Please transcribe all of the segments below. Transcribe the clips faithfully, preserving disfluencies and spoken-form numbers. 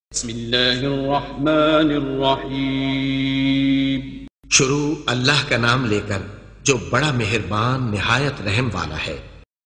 बिस्मिल्लाहिर्रहमानिर्रहीम। शुरू अल्लाह का नाम लेकर जो बड़ा मेहरबान निहायत रहम वाला है।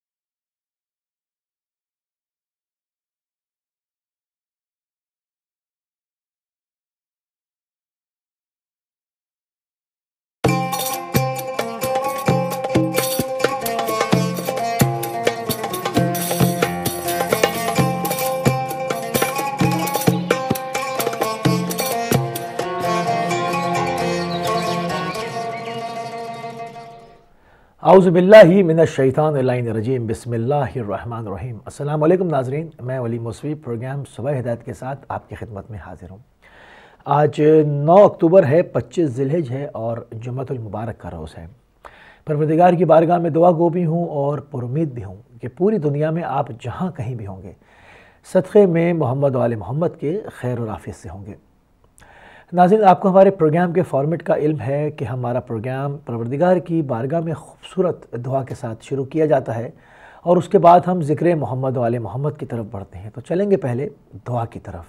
आउज़ुबिल्लाहि मिनश्शैतानिर्रजीम बिस्मिल्लाहिर्रहमानिर्रहीम। अस्सलाम वालेकुम नाज़रीन, मैं वली मौसवी प्रोग्राम सुबह हिदायत के साथ आपकी खिदमत में हाजिर हूँ। आज नौ अक्टूबर है, पच्चीस ज़िलहिज है और जुम्मतुल मुबारक का रोज़ है। परवरदिगार की बारगाह में दुआ गो भी हूँ और पुरुमीद भी हूँ कि पूरी दुनिया में आप जहाँ कहीं भी होंगे सदक़े में मोहम्मद वाले मोहम्मद के खैर और आफियत से होंगे। नाज़रीन, आपको हमारे प्रोग्राम के फॉर्मेट का इल्म है कि हमारा प्रोग्राम परवरदिगार की बारगाह में खूबसूरत दुआ के साथ शुरू किया जाता है और उसके बाद हम ज़िक्र मोहम्मद वाले मोहम्मद की तरफ बढ़ते हैं। तो चलेंगे पहले दुआ की तरफ।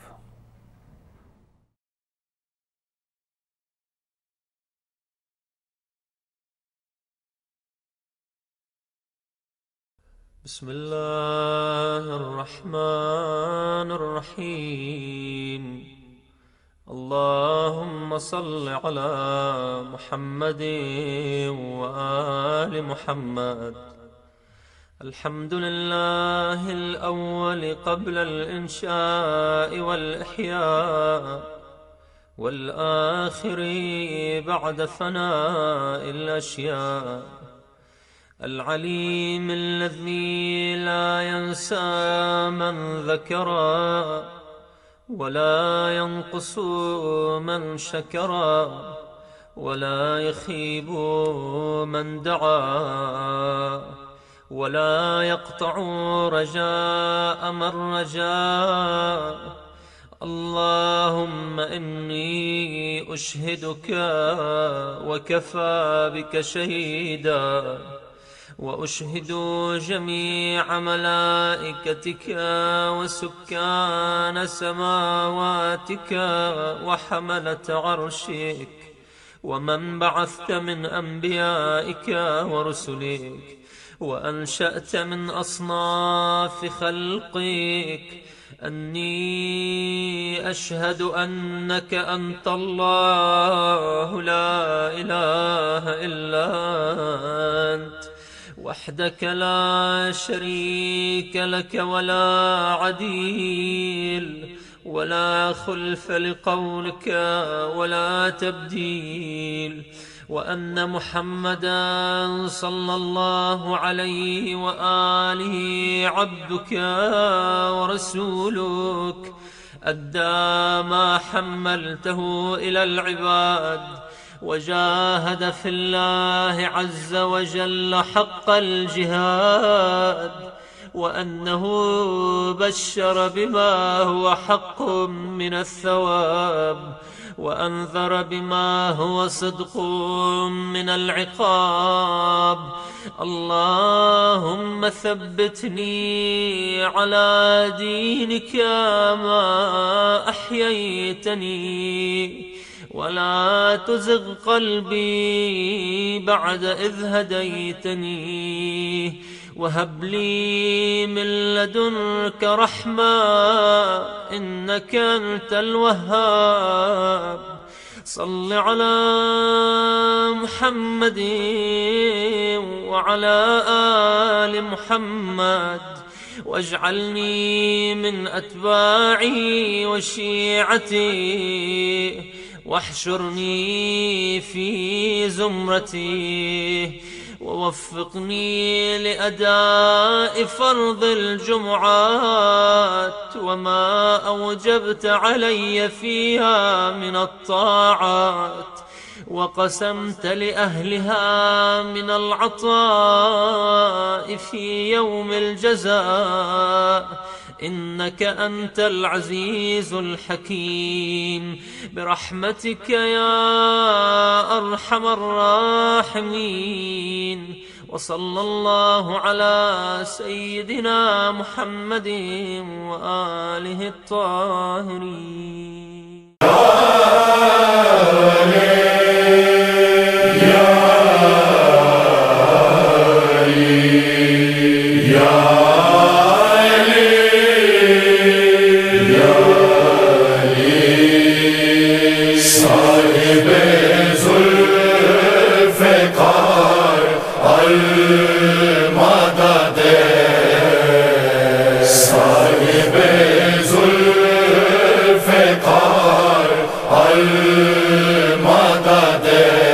बिस्मिल्लाहिर्रहमानिर्रहीम। अल्लाहुम्मा सल्लि अला मुहम्मद व आलि मुहम्मद। अल्हम्दुलिल्लाहिल अव्वल क़ब्लल इंशाअ वल इह्या वल आखिरि बअद फ़नाइल अश्या। अल अलीम अल्लज़ी ला यंसा मन ज़करा वला यंक़ुसु मन शकरा वला यख़ीबु मन दआ वला यक़तअु रजाअ मन रजा। अल्लाहुम्मा इन्नी उश्हिदुका व कफ़ा बिका शहीदा व उश्हिदु जमीअ मलाइकतिका व सुक्कान समावातिका व हमलत अर्शिक व मन बअस्त मिन अंबियाइका व रुसुलिक व अंशअत मिन अस्नाफ खल्क़िक अन्नी अशहदु अन्नका अंतल्लाहु ला इलाहा इल्ला अंत वहदक ला शरीक लक वला अदील वला खुल्फ लिक़ौलिक वला तब्दील व अन्न मुहम्मदन सल्लल्लाहु अलैहि व आलिहि अब्दुक व रसूलुक अद्दा मा हम्मलतहु इलल इबाद वजाहद फिल्लाहि अज़्ज़ वजल्ल हक़्क़ल जिहाद व अन्नहु बश्शर बिमा हुवा हक़्क़ुम मिनस सवाब व अंज़र बिमा हुवा सिद्क़ुम मिनल इक़ाब। अल्लाहुम्मा थब्बितनी अला दीनिका मा अह्ययतनी वला तुज़िग़ क़ल्बी बअद इज़ हदयतनी वहब ली मिन लदुनका रहमा इन्नका अंतल वह्हाब। सल्लि अला मुहम्मदिन व अला आलि मुहम्मद वज्अलनी मिन अत्बाइही व शिअतिही वाहशुरनी फी ज़ुमरती ववफ़्फ़िक़नी लिअदाइ फ़र्ज़िल जुमुआत वमा अवजबत अलय्य फ़ीहा मिनत ताआत वक़समत लिअहलिहा मिनल अताइ फ़ी यौमिल जज़ा। इन्नका अंतल अज़ीज़ुल हकीम बिरहमतिक या अरहमर राहिमीन। व सल्लल्लाहु अला सय्यिदिना मुहम्मदिन व आलिहि त्ताहिरीन। صاحب ذوالفقار المدد صاحب ذوالفقار المدد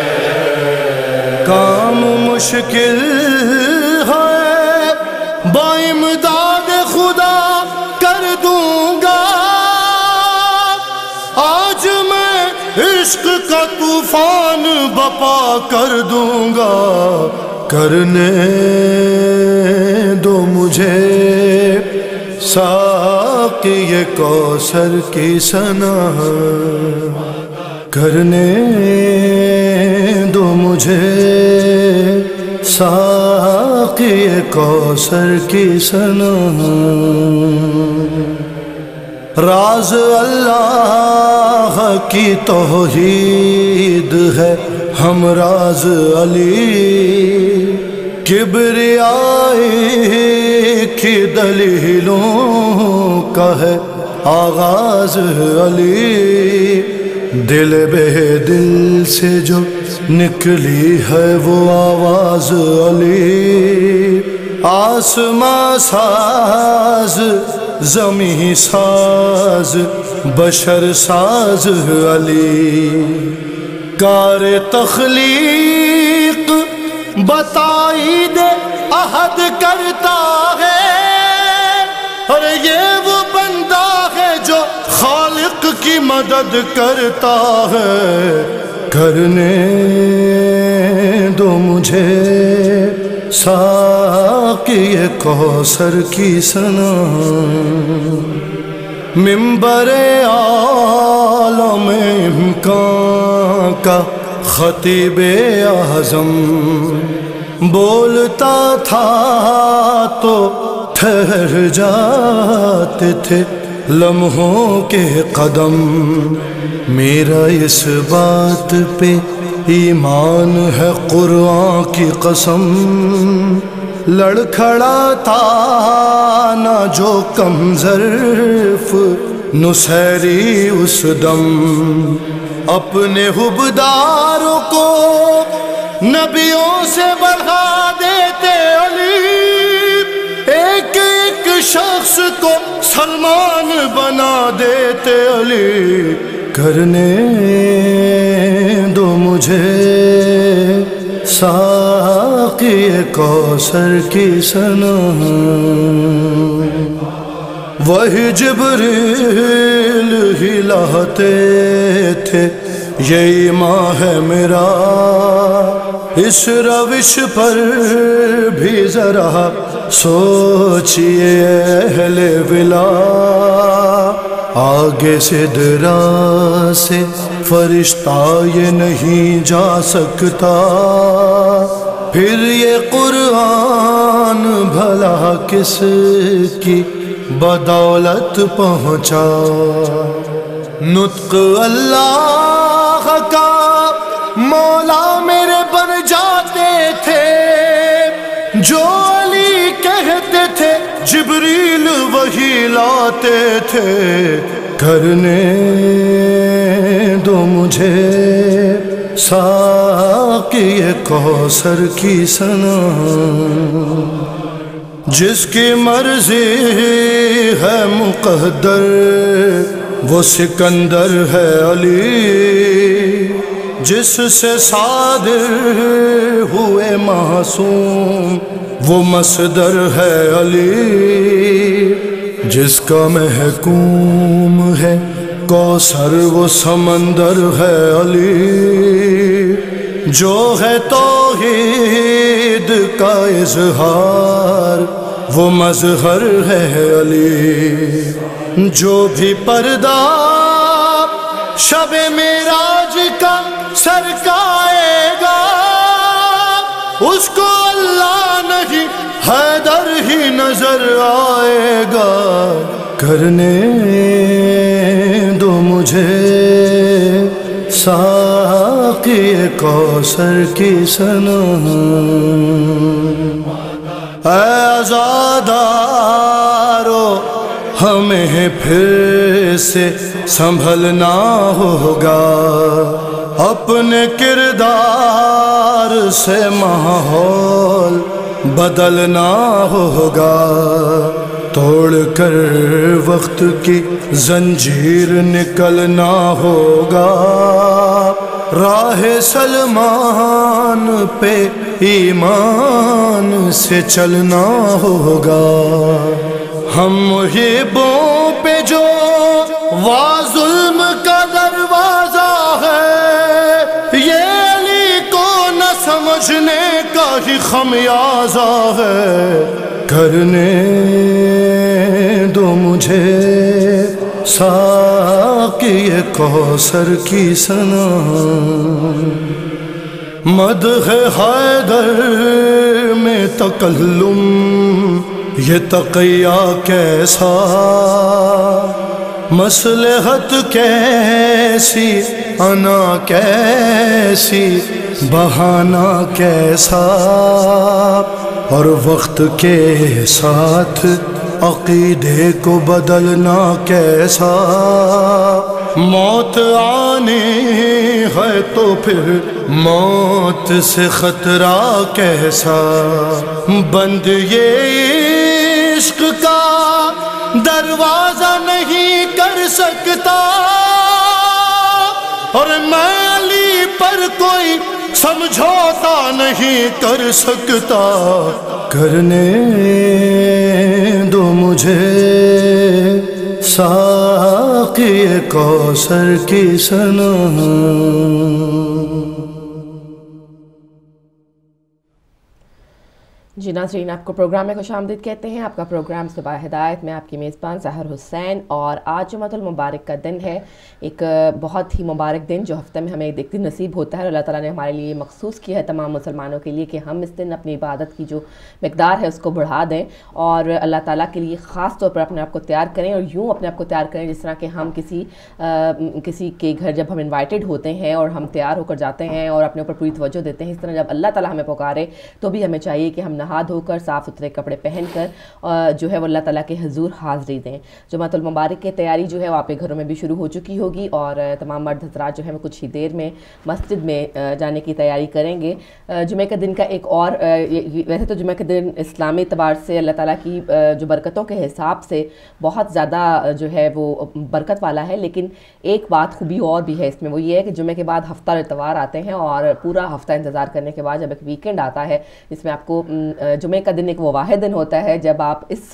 کام مشکل ہے بامداد خدا کر دوں گا آج میں عشق کا طوفان بپا کر دوں گا کرنے دو مجھے ساقی کوثر کی ثنا کرنے دو مجھے ساقی کوثر کی ثنا راز اللہ کی توحید ہے ہم راز علی کبریائی کی دلیلوں کا ہے آغاز علی دل بے دل سے جو نکلی ہے وہ آواز علی آسماں ساز زمیں ساز بشر ساز علی کار تخلیق بتائی دے عہد کرتا ہے اور یہ وہ بندہ ہے جو خالق کی مدد کرتا ہے کرنے دو مجھے ساقی کوثر کی ثنا منبر عالم امکان کا خطیب اعظم بولتا تھا تو ٹھہر جاتے تھے لمحوں کے قدم میرا اس بات پہ ایمان ہے قرآن کی قسم لڑکھڑاتا نہ جو کم ظرف نصیری اس دم اپنے حبداروں کو نبیوں سے بڑھا دیتے علی ایک ایک شخص کو سلمان بنا دیتے علی کرنے دو مجھے ساقی کوثر کی ثنا وہی جبریل ہی لاتے تھے یہی ماں ہے میرا اس روش پر بھی ذرا سوچئے اہل ولا آگے سے درا سے فرشتہ یہ نہیں جا سکتا پھر یہ قرآن بھلا کس کی بدولت پہنچا نطق اللہ کا مولا میرے بن جاتے تھے جو علی کہتے تھے جبریل وہی لاتے تھے کرنے دو مجھے ساقی کوثر کی ثنا جس کی مرضی ہے مقدر وہ سکندر ہے علی جس سے صادر ہوئے معصوم وہ مصدر ہے علی جس کا محکوم ہے کوثر وہ سمندر ہے علی جو ہے توحید کا اظہار وہ مظہر ہے علی جو بھی پردہ شب معراج کا سرکائے گا اس کو اللہ نہیں حیدر ہی نظر آئے گا کرنے دو مجھے ساقی کوثر کی ثنا اے عزادارو ہمیں پھر سے سنبھلنا ہوگا، اپنے کردار سے ماحول بدلنا ہوگا، توڑ کر وقت کی زنجیر نکلنا ہوگا، راہ سلمان پہ ایمان سے چلنا ہوگا۔ ہم محبوں پہ جو وا ظلم کا دروازہ ہے، یہ علی کو نہ سمجھنے کا ہی خمیازہ ہے، کرنے دو مجھے ساقی کوثر کی ثنا، مدح حیدر میں تکلم یہ تقیہ کیسا، مصلحت کیسی انا کیسی بہانہ کیسا، اور وقت کے ساتھ عقیدے کو بدلنا کیسا، موت آنی ہے تو پھر موت سے خطرہ کیسا، بند یہ عشق کا دروازہ نہیں کر سکتا، اور میں علی پر کوئی سمجھوتا نہیں کر سکتا، کرنے دو مجھے ساقی کوثر کی ثنا۔ جی ناظرین، آپ کو پروگرام میں خوش آمدید کہتے ہیں۔ آپ کا پروگرام صبح ہدایت میں آپ کی میزبان سحر حسین، اور آج جمعۃ المبارک کا دن ہے، ایک بہت ہی مبارک دن جو ہفتے میں ہمیں ایک دن نصیب ہوتا ہے، اور اللہ تعالیٰ نے ہمارے لیے مخصوص کیا ہے تمام مسلمانوں کے لیے کہ ہم اس دن اپنی عبادت کی جو مقدار ہے اس کو بڑھا دیں، اور اللہ تعالیٰ کے لیے خاص طور پر اپنے آپ کو تیار کریں، اور یوں اپنے آپ کو تیار کریں جس طرح کہ ہم کسی کسی کے گھر جب ہم انوائٹڈ ہوتے ہیں اور ہم تیار ہو کر جاتے ہیں اور اپنے اوپر پوری توجہ دیتے ہیں، اس طرح جب اللہ تعالیٰ ہمیں پکارے تو بھی ہمیں چاہیے کہ ہم نہا دھو کر صاف ستھرے کپڑے پہن کر جو ہے وہ اللہ تعالیٰ کے حضور حاضری دیں۔ جمعۃ المبارک کی تیاری جو ہے وہ آپ کے گھروں میں بھی شروع ہو چکی ہوگی، اور تمام مرد حضرات جو ہے وہ کچھ ہی دیر میں مسجد میں جانے کی تیاری کریں گے۔ جمعہ کے دن کا ایک اور، ویسے تو جمعہ کے دن اسلامی اعتبار سے اللہ تعالیٰ کی جو برکتوں کے حساب سے بہت زیادہ جو ہے وہ برکت والا ہے، لیکن ایک بات خوبی اور بھی ہے اس میں، وہ یہ ہے کہ جمعہ کے بعد ہفتہ اتوار آتے ہیں، اور پورا ہفتہ انتظار کرنے کے بعد جب ایک ویکینڈ آتا ہے جس میں آپ کو جمعہ کا دن ایک وہ واحد دن ہوتا ہے جب آپ اس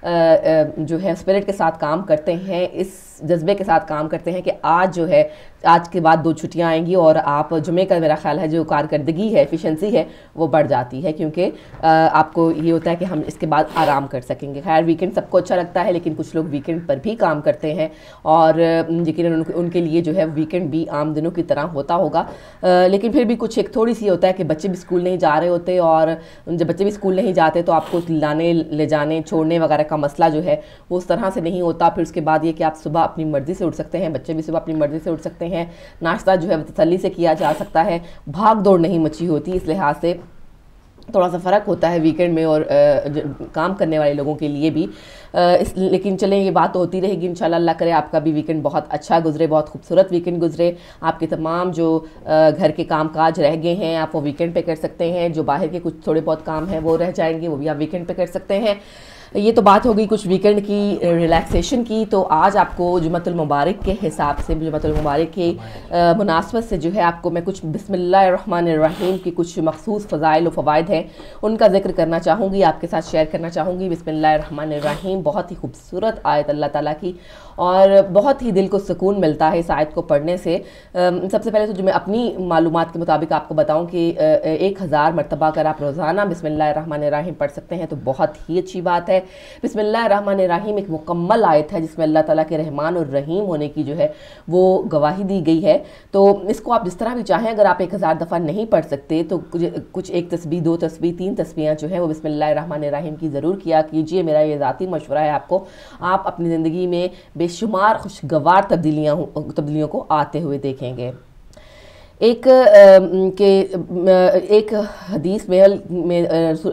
جو ہے اسپرٹ کے ساتھ کام کرتے ہیں، اس جذبے کے ساتھ کام کرتے ہیں کہ آج جو ہے آج کے بعد دو چھٹیاں آئیں گی، اور آپ جمعے کا میرا خیال ہے جو کارکردگی ہے، ایفیشنسی ہے، وہ بڑھ جاتی ہے، کیونکہ آپ کو یہ ہوتا ہے کہ ہم اس کے بعد آرام کر سکیں گے۔ خیر ویکینڈ سب کو اچھا لگتا ہے، لیکن کچھ لوگ ویکینڈ پر بھی کام کرتے ہیں، اور یقیناً ان کے لیے جو ہے ویکینڈ بھی عام دنوں کی طرح ہوتا ہوگا، لیکن پھر بھی کچھ ایک تھوڑی سی ہوتا ہے کہ بچے بھی اسکول نہیں جا رہے ہوتے، اور جب بچے بھی اسکول نہیں جاتے تو آپ کو لانے لے جانے چھوڑنے وغیرہ کا مسئلہ جو ہے وہ اس طرح سے نہیں ہوتا۔ پھر اس کے بعد یہ کہ آپ صبح اپنی مرضی سے اٹھ سکتے ہیں، بچے بھی صبح اپنی مرضی سے اٹھ سکتے ہیں، ناشتہ جو ہے تسلی سے کیا جا سکتا ہے، بھاگ دوڑ نہیں مچی ہوتی، اس لحاظ سے تھوڑا سا فرق ہوتا ہے ویکینڈ میں اور کام کرنے والے لوگوں کے لیے بھی۔ اس لیکن چلیں یہ بات تو ہوتی رہے گی انشاءاللہ، اللہ کرے آپ کا بھی ویکینڈ بہت اچھا گزرے، بہت خوبصورت ویکینڈ گزرے، آپ کے تمام جو گھر کے کام کاج رہ گئے ہیں آپ وہ ویکینڈ پہ کر سکتے ہیں، جو باہر کے کچھ تھوڑے بہت کام ہیں وہ رہ جائیں گے وہ بھی آپ ویکینڈ پہ کر سکتے ہیں۔ یہ تو بات ہو گئی کچھ ویکینڈ کی ریلیکسیشن کی، تو آج آپ کو جمعۃ المبارک کے حساب سے، جمعۃ المبارک کی مناسبت سے جو ہے آپ کو میں کچھ بسم اللہ الرحمن الرحیم کی کچھ مخصوص فضائل و فوائد ہیں ان کا ذکر کرنا چاہوں گی، آپ کے ساتھ شیئر کرنا چاہوں گی۔ بسم اللہ الرحمن الرحیم بہت ہی خوبصورت آیت اللہ تعالیٰ کی، اور بہت ہی دل کو سکون ملتا ہے اس آیت کو پڑھنے سے۔ سب سے پہلے تو جو میں اپنی معلومات کے مطابق آپ کو بتاؤں کہ ایک ہزار مرتبہ اگر آپ روزانہ بسم اللہ الرحمن الرحیم پڑھ سکتے ہیں تو بہت ہی اچھی بات ہے۔ بسم اللہ الرحمن الرحیم ایک مکمل آیت ہے جس میں اللہ تعالیٰ کے رحمان اور رحیم ہونے کی جو ہے وہ گواہی دی گئی ہے، تو اس کو آپ جس طرح بھی چاہیں، اگر آپ ایک ہزار دفعہ نہیں پڑھ سکتے تو کچھ ایک تسبیح، دو تسبیح، تین تسبیحاں جو ہیں وہ بسم اللہ الرحمن الرحیم کی ضرور کیا کیجئے۔ میرا یہ ذاتی مشورہ ہے آپ کو، آپ اپنی زندگی میں بے شمار خوشگوار تبدیلیاں تبدیلیوں کو آتے ہوئے دیکھیں گے۔ ایک کہ ایک حدیث میں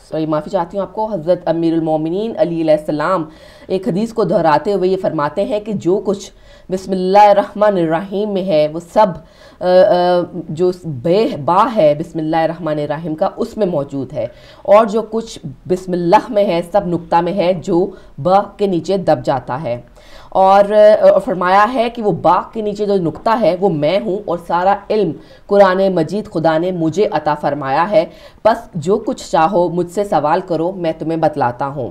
سوری معافی چاہتی ہوں آپ کو، حضرت امیر المومنین علی علیہ السلام ایک حدیث کو دہراتے ہوئے یہ فرماتے ہیں کہ جو کچھ بسم اللہ الرحمن الرحیم میں ہے وہ سب جو بے با ہے بسم اللہ الرحمن الرحیم کا اس میں موجود ہے، اور جو کچھ بسم اللہ میں ہے سب نقطہ میں ہے جو با کے نیچے دب جاتا ہے، اور فرمایا ہے کہ وہ با کے نیچے جو نقطہ ہے وہ میں ہوں، اور سارا علم قرآن مجید خدا نے مجھے عطا فرمایا ہے، بس جو کچھ چاہو مجھ سے سوال کرو میں تمہیں بتلاتا ہوں۔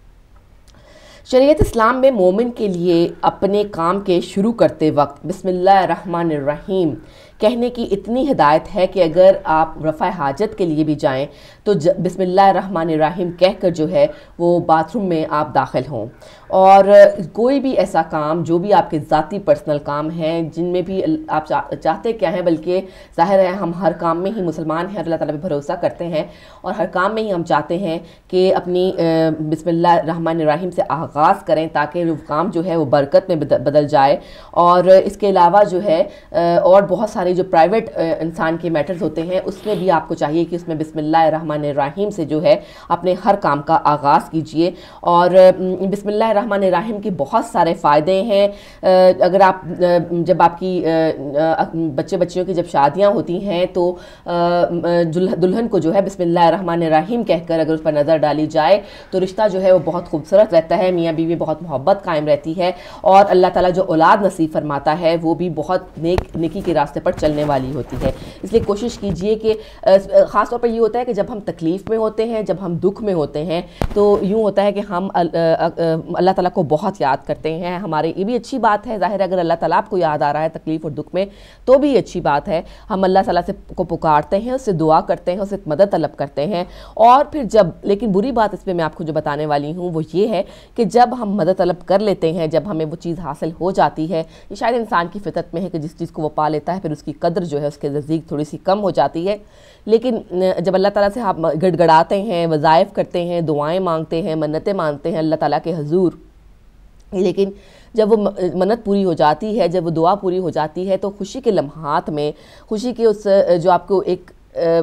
شریعت اسلام میں مومن کے لیے اپنے کام کے شروع کرتے وقت بسم اللہ الرحمن الرحیم کہنے کی اتنی ہدایت ہے کہ اگر آپ رفع حاجت کے لیے بھی جائیں تو بسم اللہ الرحمن الرحیم کہہ کر جو ہے وہ باتھ روم میں آپ داخل ہوں، اور کوئی بھی ایسا کام جو بھی آپ کے ذاتی پرسنل کام ہیں جن میں بھی آپ چاہتے کیا ہیں، بلکہ ظاہر ہے ہم ہر کام میں ہی مسلمان ہیں، اللہ تعالیٰ پہ بھروسہ کرتے ہیں، اور ہر کام میں ہی ہم چاہتے ہیں کہ اپنی بسم اللہ الرحمن الرحیم سے آغاز کریں تاکہ وہ کام جو ہے وہ برکت میں بدل جائے، اور اس کے علاوہ جو ہے اور بہت سارے جو پرائیویٹ انسان کے میٹرز ہوتے ہیں اس میں بھی آپ کو چاہیے کہ اس میں بسم اللہ الرحمن الرحیم سے جو ہے اپنے ہر کام کا آغاز کیجئے، اور بسم اللہ الرحمن الرحیم کے بہت سارے فائدے ہیں۔ اگر آپ جب آپ کی بچے بچیوں کی جب شادیاں ہوتی ہیں تو دلہن کو جو ہے بسم اللہ الرحمن الرحیم کہہ کر اگر اس پر نظر ڈالی جائے تو رشتہ جو ہے وہ بہت خوبصورت رہتا ہے، میاں بیوی بہت محبت قائم رہتی ہے، اور اللہ تعالیٰ جو اولاد نصیب فرماتا ہے وہ بھی بہت نیک نیکی کے راستے پر چلنے والی ہوتی ہے۔ اس لیے کوشش کیجئے کہ خاص طور پر یہ ہوتا ہے کہ جب ہم تکلیف میں ہوتے ہیں، جب ہم دکھ میں ہوتے ہیں تو یوں ہوتا ہے کہ ہم اللہ تعالیٰ کو بہت یاد کرتے ہیں، ہمارے یہ بھی اچھی بات ہے، ظاہر ہے اگر اللہ تعالیٰ آپ کو یاد آ رہا ہے تکلیف اور دکھ میں تو بھی اچھی بات ہے، ہم اللہ تعالیٰ سے کو پکارتے ہیں، اس سے دعا کرتے ہیں، اس سے مدد طلب کرتے ہیں، اور پھر جب لیکن بری بات اس پہ میں آپ کو جو بتانے والی ہوں وہ یہ ہے کہ جب ہم مدد طلب کر لیتے ہیں، جب ہمیں وہ چیز حاصل ہو جاتی ہے، یہ شاید انسان کی فطرت میں ہے کہ جس چیز کو وہ پا لیتا ہے پھر اس کی قدر جو ہے اس کے نزدیک تھوڑی سی کم ہو جاتی ہے، لیکن جب اللہ تعالیٰ سے آپ گڑ گڑاتے ہیں، وظائف کرتے ہیں، دعائیں مانگتے ہیں، منتیں مانگتے ہیں اللہ تعالیٰ کے حضور، لیکن جب وہ منت پوری ہو جاتی ہے، جب وہ دعا پوری ہو جاتی ہے تو خوشی کے لمحات میں، خوشی کے اس جو آپ کو ایک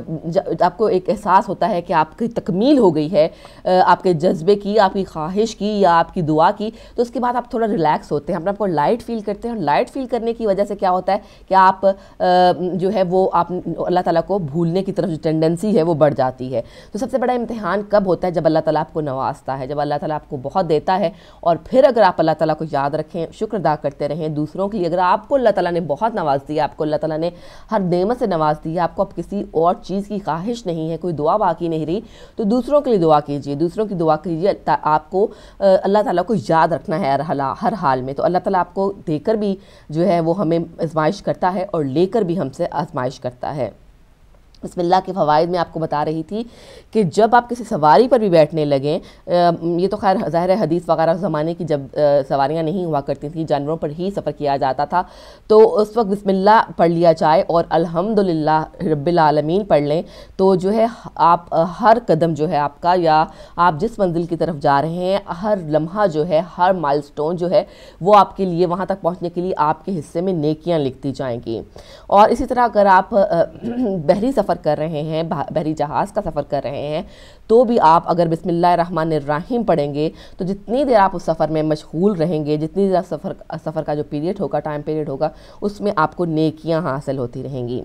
آپ کو ایک احساس ہوتا ہے کہ آپ کی تکمیل ہو گئی ہے آپ کے جذبے کی، آپ کی خواہش کی یا آپ کی دعا کی، تو اس کے بعد آپ تھوڑا ریلیکس ہوتے ہیں، اپنے آپ کو لائٹ فیل کرتے ہیں، اور لائٹ فیل کرنے کی وجہ سے کیا ہوتا ہے کہ آپ جو ہے وہ آپ اللہ تعالیٰ کو بھولنے کی طرف جو ٹینڈنسی ہے وہ بڑھ جاتی ہے۔ تو سب سے بڑا امتحان کب ہوتا ہے؟ جب اللہ تعالیٰ آپ کو نوازتا ہے، جب اللہ تعالیٰ آپ کو بہت دیتا ہے، اور پھر اگر آپ اللہ تعالیٰ کو یاد رکھیں، شکر ادا کرتے رہیں دوسروں کے لیے۔ اگر آپ کو اللہ تعالیٰ نے بہت نواز دیا، آپ کو اللہ تعالیٰ نے ہر نعمت سے نواز دیا، آپ کو اب کسی اور چیز کی خواہش نہیں ہے، کوئی دعا باقی نہیں رہی، تو دوسروں کے لیے دعا کیجئے، دوسروں کی دعا کیجئے، آپ کو اللہ تعالیٰ کو یاد رکھنا ہے ہر حال میں۔ تو اللہ تعالیٰ آپ کو دے کر بھی جو ہے وہ ہمیں آزمائش کرتا ہے اور لے کر بھی ہم سے آزمائش کرتا ہے۔ بسم اللہ کے فوائد میں آپ کو بتا رہی تھی کہ جب آپ کسی سواری پر بھی بیٹھنے لگیں، یہ تو خیر ظاہر ہے حدیث وغیرہ زمانے کی جب سواریاں نہیں ہوا کرتی تھیں، جانوروں پر ہی سفر کیا جاتا تھا، تو اس وقت بسم اللہ پڑھ لیا جائے اور الحمدللہ رب العالمین پڑھ لیں، تو جو ہے آپ ہر قدم جو ہے آپ کا، یا آپ جس منزل کی طرف جا رہے ہیں، ہر لمحہ جو ہے، ہر مائل سٹون جو ہے وہ آپ کے لیے وہاں تک پہنچنے کے لیے آپ کے حصے میں نیکیاں لکھتی جائیں گی۔ اور اسی طرح اگر آپ بحری سفر کر رہے ہیں، بحری جہاز کا سفر کر رہے ہیں، تو بھی آپ اگر بسم اللہ الرحمن الرحیم پڑھیں گے تو جتنی دیر آپ اس سفر میں مشغول رہیں گے، جتنی دیر سفر سفر کا جو پیریڈ ہوگا، ٹائم پیریڈ ہوگا، اس میں آپ کو نیکیاں حاصل ہوتی رہیں گی۔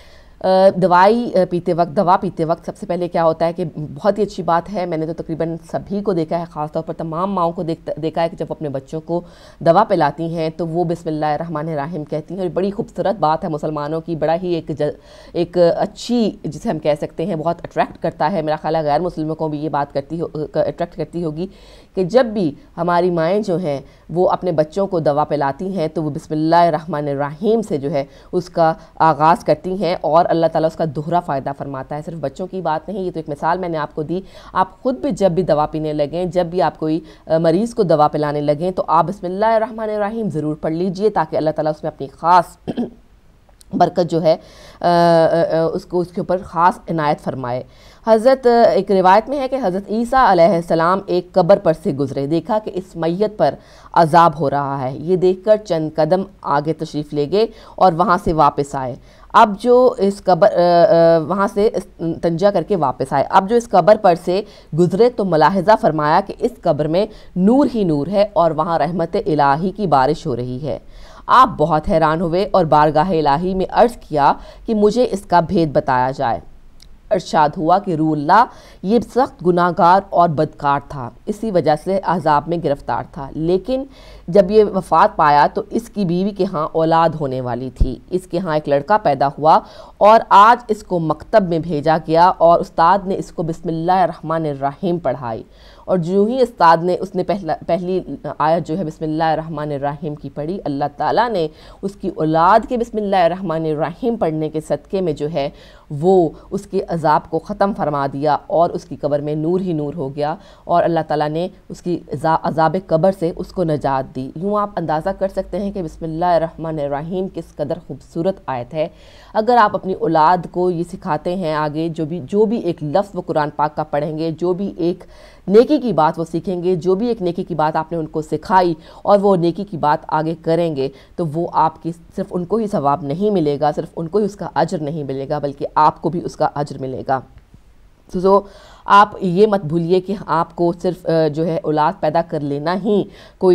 دوائی پیتے وقت دوا پیتے وقت سب سے پہلے کیا ہوتا ہے کہ بہت ہی اچھی بات ہے، میں نے تو تقریباً سبھی کو دیکھا ہے، خاص طور پر تمام ماؤں کو دیکھا ہے کہ جب اپنے بچوں کو دوا پلاتی ہیں تو وہ بسم اللہ الرحمن الرحیم کہتی ہیں، اور بڑی خوبصورت بات ہے مسلمانوں کی، بڑا ہی ایک ایک اچھی جسے ہم کہہ سکتے ہیں بہت اٹریکٹ کرتا ہے، میرا خیال ہے غیر مسلموں کو بھی یہ بات کرتی اٹریکٹ کرتی ہوگی کہ جب بھی ہماری مائیں جو ہیں وہ اپنے بچوں کو دوا پلاتی ہیں تو وہ بسم اللہ الرحمن الرحیم سے جو ہے اس کا آغاز کرتی ہیں، اور اللہ تعالیٰ اس کا دوہرا فائدہ فرماتا ہے۔ صرف بچوں کی بات نہیں، یہ تو ایک مثال میں نے آپ کو دی، آپ خود بھی جب بھی دوا پینے لگیں، جب بھی آپ کوئی مریض کو دوا پلانے لگیں تو آپ بسم اللہ الرحمن الرحیم ضرور پڑھ لیجئے، تاکہ اللہ تعالیٰ اس میں اپنی خاص برکت جو ہے اس کو اس کے اوپر خاص عنایت فرمائے۔ حضرت ایک روایت میں ہے کہ حضرت عیسیٰ علیہ السلام ایک قبر پر سے گزرے، دیکھا کہ اس میت پر عذاب ہو رہا ہے، یہ دیکھ کر چند قدم آگے تشریف لے گئے اور وہاں سے واپس آئے۔ اب جو اس قبر وہاں سے تنجا کر کے واپس آئے اب جو اس قبر پر سے گزرے تو ملاحظہ فرمایا کہ اس قبر میں نور ہی نور ہے اور وہاں رحمت الہی کی بارش ہو رہی ہے۔ آپ بہت حیران ہوئے اور بارگاہ الہی میں عرض کیا کہ مجھے اس کا بھید بتایا جائے۔ ارشاد ہوا کہ روح اللہ یہ سخت گناہگار اور بدکار تھا، اسی وجہ سے عذاب میں گرفتار تھا، لیکن جب یہ وفات پایا تو اس کی بیوی کے ہاں اولاد ہونے والی تھی، اس کے ہاں ایک لڑکا پیدا ہوا اور آج اس کو مکتب میں بھیجا گیا اور استاد نے اس کو بسم اللہ الرحمن الرحیم پڑھائی، اور جو ہی استاد نے اس نے پہلا پہلی آیت جو ہے بسم اللہ الرحمن الرحیم کی پڑھی، اللہ تعالیٰ نے اس کی اولاد کے بسم اللہ الرحمن الرحیم پڑھنے کے صدقے میں جو ہے وہ اس کے عذاب کو ختم فرما دیا اور اس کی قبر میں نور ہی نور ہو گیا، اور اللہ تعالیٰ نے اس کی عذاب قبر سے اس کو نجات دی۔ یوں آپ اندازہ کر سکتے ہیں کہ بسم اللہ الرحمن الرحیم کس قدر خوبصورت آیت ہے۔ اگر آپ اپنی اولاد کو یہ سکھاتے ہیں، آگے جو بھی جو بھی ایک لفظ وہ قرآن پاک کا پڑھیں گے، جو بھی ایک نیکی کی بات وہ سیکھیں گے، جو بھی ایک نیکی کی بات آپ نے ان کو سکھائی اور وہ نیکی کی بات آگے کریں گے، تو وہ آپ کی صرف ان کو ہی ثواب نہیں ملے گا، صرف ان کو ہی اس کا اجر نہیں ملے گا، بلکہ آپ کو بھی اس کا اجر ملے گا۔ تو آپ یہ مت بھولیے کہ آپ کو صرف جو ہے اولاد پیدا کر لینا ہی کوئی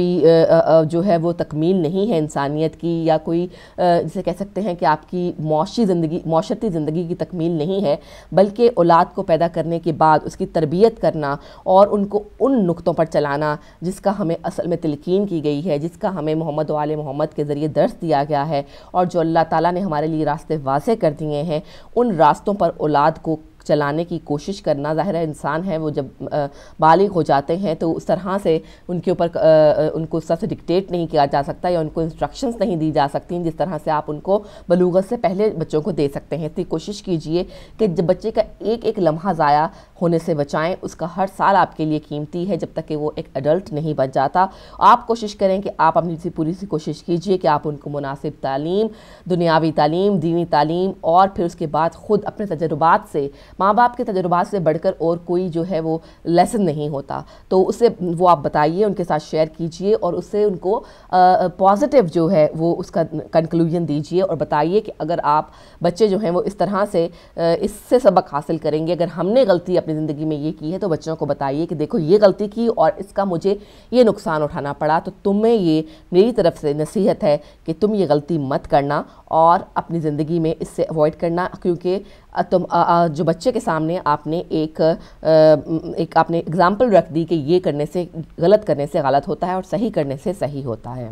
جو ہے وہ تکمیل نہیں ہے انسانیت کی، یا کوئی جسے کہہ سکتے ہیں کہ آپ کی معاشی زندگی معاشرتی زندگی کی تکمیل نہیں ہے، بلکہ اولاد کو پیدا کرنے کے بعد اس کی تربیت کرنا اور ان کو ان نقطوں پر چلانا جس کا ہمیں اصل میں تلقین کی گئی ہے، جس کا ہمیں محمد و آل محمد کے ذریعے درس دیا گیا ہے، اور جو اللہ تعالیٰ نے ہمارے لیے راستے واضح کر دیے ہیں، ان راستوں پر اولاد کو چلانے کی کوشش کرنا۔ ظاہر ہے انسان ہے وہ جب بالغ ہو جاتے ہیں تو اس طرح سے ان کے اوپر ان کو اس طرح سے ڈکٹیٹ نہیں کیا جا سکتا یا ان کو انسٹرکشنز نہیں دی جا سکتی جس طرح سے آپ ان کو بلوغت سے پہلے بچوں کو دے سکتے ہیں۔ تو کوشش کیجئے کہ جب بچے کا ایک ایک لمحہ ضائع ہونے سے بچائیں، اس کا ہر سال آپ کے لیے قیمتی ہے جب تک کہ وہ ایک ایڈلٹ نہیں بن جاتا۔ آپ کوشش کریں کہ آپ اپنی سی پوری سی کوشش کیجئے کہ آپ ان کو مناسب تعلیم، دنیاوی تعلیم، دینی تعلیم، اور پھر اس کے بعد خود اپنے تجربات سے، ماں باپ کے تجربات سے بڑھ کر اور کوئی جو ہے وہ لیسن نہیں ہوتا، تو اسے وہ آپ بتائیے، ان کے ساتھ شیئر کیجئے اور اس سے ان کو پازیٹیو جو ہے وہ اس کا کنکلوژن دیجئے، اور بتائیے کہ اگر آپ بچے جو ہیں وہ اس طرح سے اس سے سبق حاصل کریں گے، اگر ہم نے غلطی اپنی زندگی میں یہ کی ہے تو بچوں کو بتائیے کہ دیکھو یہ غلطی کی اور اس کا مجھے یہ نقصان اٹھانا پڑا، تو تمہیں یہ میری طرف سے نصیحت ہے کہ تم یہ غلطی مت کرنا اور اپنی زندگی میں اس سے اوائڈ کرنا، کیونکہ تم جو بچے کے سامنے آپ نے ایک ایک آپ نے اگزامپل رکھ دی کہ یہ کرنے سے غلط کرنے سے غلط ہوتا ہے اور صحیح کرنے سے صحیح ہوتا ہے۔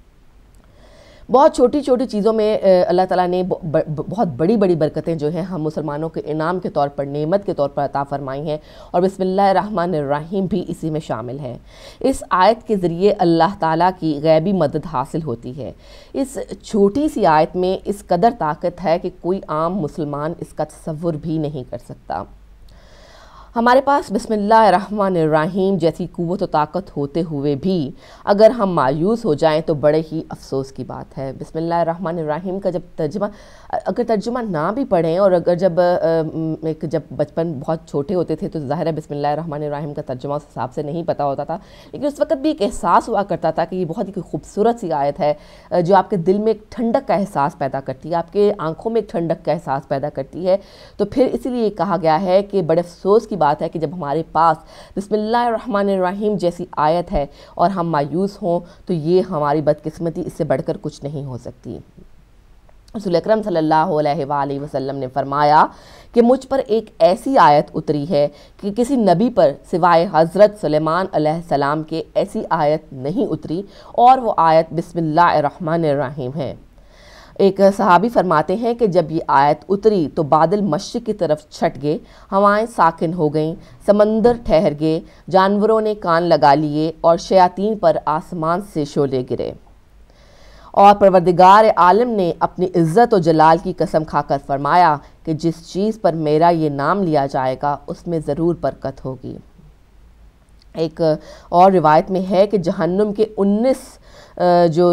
بہت چھوٹی چھوٹی چیزوں میں اللہ تعالیٰ نے بہت بڑی بڑی برکتیں جو ہیں ہم مسلمانوں کے انعام کے طور پر، نعمت کے طور پر عطا فرمائی ہیں، اور بسم اللہ الرحمن الرحیم بھی اسی میں شامل ہے۔ اس آیت کے ذریعے اللہ تعالیٰ کی غیبی مدد حاصل ہوتی ہے۔ اس چھوٹی سی آیت میں اس قدر طاقت ہے کہ کوئی عام مسلمان اس کا تصور بھی نہیں کر سکتا۔ ہمارے پاس بسم اللہ الرحمن الرحیم جیسی قوت و طاقت ہوتے ہوئے بھی اگر ہم مایوس ہو جائیں تو بڑے ہی افسوس کی بات ہے۔ بسم اللہ الرحمن الرحیم کا جب ترجمہ اگر ترجمہ نہ بھی پڑھیں، اور اگر جب ایک جب بچپن بہت چھوٹے ہوتے تھے تو ظاہر ہے بسم اللہ الرحمن الرحیم کا ترجمہ اس حساب سے نہیں پتہ ہوتا تھا، لیکن اس وقت بھی ایک احساس ہوا کرتا تھا کہ یہ بہت ہی خوبصورت سی آیت ہے جو آپ کے دل میں ایک ٹھنڈک کا احساس پیدا کرتی ہے، آپ کے آنکھوں میں ایک ٹھنڈک کا احساس پیدا کرتی ہے۔ تو پھر اسی لیے کہا گیا ہے کہ بڑے افسوس کی بات ہے کہ جب ہمارے پاس بسم اللہ الرحمن الرحیم جیسی آیت ہے اور ہم مایوس ہوں تو یہ ہماری بدقسمتی اس سے بڑھ کر کچھ نہیں ہو سکتی۔ رسول اکرم صلی اللہ علیہ وآلہ وسلم نے فرمایا کہ مجھ پر ایک ایسی آیت اتری ہے کہ کسی نبی پر سوائے حضرت سلیمان علیہ السلام کے ایسی آیت نہیں اتری، اور وہ آیت بسم اللہ الرحمن الرحیم ہے۔ ایک صحابی فرماتے ہیں کہ جب یہ آیت اتری تو بادل مشرق کی طرف چھٹ گئے، ہوائیں ساکن ہو گئیں، سمندر ٹھہر گئے، جانوروں نے کان لگا لیے اور شیاطین پر آسمان سے شعلے گرے، اور پروردگار عالم نے اپنی عزت و جلال کی قسم کھا کر فرمایا کہ جس چیز پر میرا یہ نام لیا جائے گا اس میں ضرور برکت ہوگی۔ ایک اور روایت میں ہے کہ جہنم کے انیس جو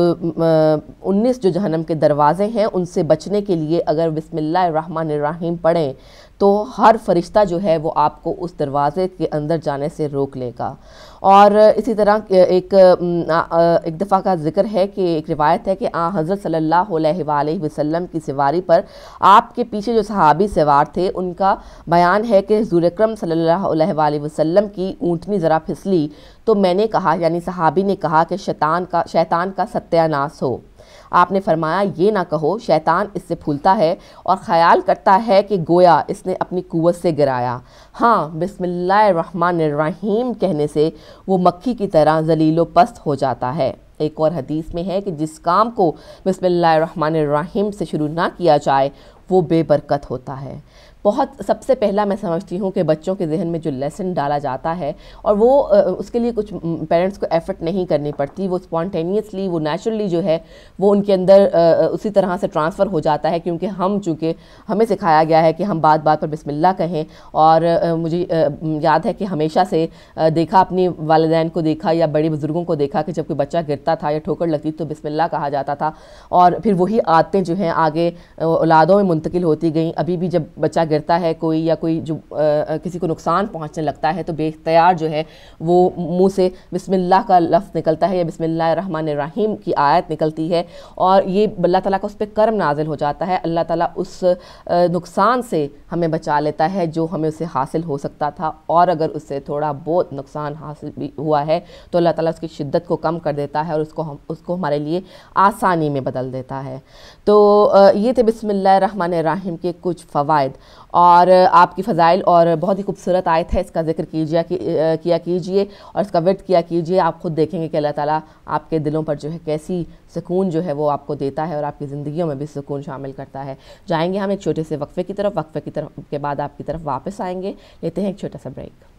انیس جو جہنم کے دروازے ہیں ان سے بچنے کے لیے اگر بسم اللہ الرحمن الرحیم پڑھیں تو ہر فرشتہ جو ہے وہ آپ کو اس دروازے کے اندر جانے سے روک لے گا۔ اور اسی طرح ایک ایک دفعہ کا ذکر ہے کہ ایک روایت ہے کہ آن حضرت صلی اللہ علیہ وآلہ وسلم کی سواری پر آپ کے پیچھے جو صحابی سوار تھے ان کا بیان ہے کہ حضور اکرم صلی اللہ علیہ وآلہ وسلم کی اونٹنی ذرا پھسلی تو میں نے کہا، یعنی صحابی نے کہا کہ شیطان کا شیطان کا ستیہ ناس ہو۔ آپ نے فرمایا یہ نہ کہو، شیطان اس سے پھولتا ہے اور خیال کرتا ہے کہ گویا اس نے اپنی قوت سے گرایا۔ ہاں، بسم اللہ الرحمن الرحیم کہنے سے وہ مکھی کی طرح ذلیل و پست ہو جاتا ہے۔ ایک اور حدیث میں ہے کہ جس کام کو بسم اللہ الرحمن الرحیم سے شروع نہ کیا جائے وہ بے برکت ہوتا ہے۔ بہت سب سے پہلا میں سمجھتی ہوں کہ بچوں کے ذہن میں جو لیسن ڈالا جاتا ہے اور وہ اس کے لیے کچھ پیرنٹس کو ایفرٹ نہیں کرنی پڑتی، وہ اسپونٹینیسلی وہ نیچرلی جو ہے وہ ان کے اندر اسی طرح سے ٹرانسفر ہو جاتا ہے، کیونکہ ہم چونکہ ہمیں سکھایا گیا ہے کہ ہم بات بات پر بسم اللہ کہیں۔ اور مجھے یاد ہے کہ ہمیشہ سے دیکھا، اپنی والدین کو دیکھا یا بڑے بزرگوں کو دیکھا کہ جب کوئی بچہ گرتا تھا یا ٹھوکر لگتی تو بسم اللہ کہا جاتا تھا، اور پھر وہی عادتیں جو ہیں آگے اولادوں میں منتقل ہوتی گئیں۔ ابھی بھی جب بچہ گرتا ہے کوئی یا کوئی جو کسی کو نقصان پہنچنے لگتا ہے تو بے اختیار جو ہے وہ منہ سے بسم اللہ کا لفظ نکلتا ہے یا بسم اللہ الرحمن الرحیم کی آیت نکلتی ہے، اور یہ اللہ تعالیٰ کا اس پہ کرم نازل ہو جاتا ہے۔ اللہ تعالیٰ اس نقصان سے ہمیں بچا لیتا ہے جو ہمیں اسے حاصل ہو سکتا تھا، اور اگر اس سے تھوڑا بہت نقصان حاصل بھی ہوا ہے تو اللہ تعالیٰ اس کی شدت کو کم کر دیتا ہے اور اس کو ہم اس کو ہمارے لیے آسانی میں بدل دیتا ہے۔ تو یہ تھے بسم اللہ الرحمن الرحیم کے کچھ فوائد، اور آپ کی فضائل اور بہت ہی خوبصورت آیت ہے، اس کا ذکر کیجیے کیا کیجئے اور اس کا ورد کیا کیجئے۔ آپ خود دیکھیں گے کہ اللہ تعالیٰ آپ کے دلوں پر جو ہے کیسی سکون جو ہے وہ آپ کو دیتا ہے اور آپ کی زندگیوں میں بھی سکون شامل کرتا ہے۔ جائیں گے ہم ایک چھوٹے سے وقفے کی طرف، وقفے کی طرف کے بعد آپ کی طرف واپس آئیں گے، لیتے ہیں ایک چھوٹا سا بریک۔